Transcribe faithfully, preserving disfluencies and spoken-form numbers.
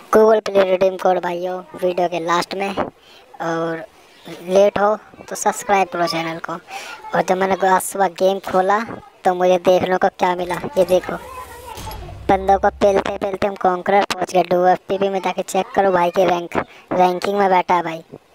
Google Play redeem code भाइयों video के last में, और लेट हो तो सब्सक्राइब करो चैनल को। और जब मैंने आज सुबह गेम खोला तो मुझे देखने को क्या मिला, ये देखो, बंदों को पेलते पेलते हम कॉन्करर पहुंच गए। डू एफ पी में जाके चेक करो भाई के रैंक रैंकिंग में बैठा है भाई।